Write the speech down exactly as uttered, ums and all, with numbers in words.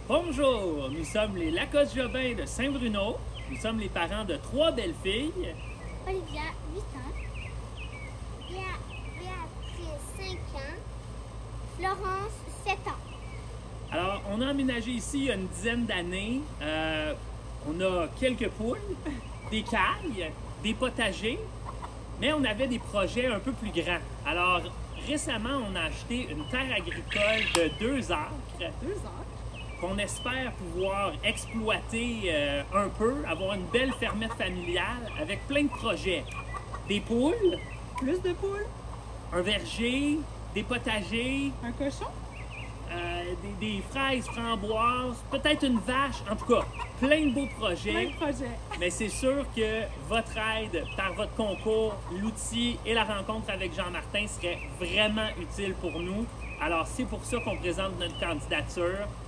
Bonjour, nous sommes les Lacoste-Jobin de Saint-Bruno. Nous sommes les parents de trois belles filles. Olivia, huit ans. Béa- Béatrice, cinq ans. Florence, sept ans. Alors, on a emménagé ici il y a une dizaine d'années. Euh, on a quelques poules, des cailles, des potagers, mais on avait des projets un peu plus grands. Alors, récemment, on a acheté une terre agricole de deux acres. Deux heures. Qu'on espère pouvoir exploiter euh, un peu, avoir une belle fermette familiale avec plein de projets. Des poules, Plus de poules. un verger, des potagers, Un cochon. euh, des, des fraises framboises, peut-être une vache, en tout cas, plein de beaux Plein projets. de projets. Mais c'est sûr que votre aide par votre concours, l'outil et la rencontre avec Jean-Martin serait vraiment utile pour nous. Alors c'est pour ça qu'on présente notre candidature.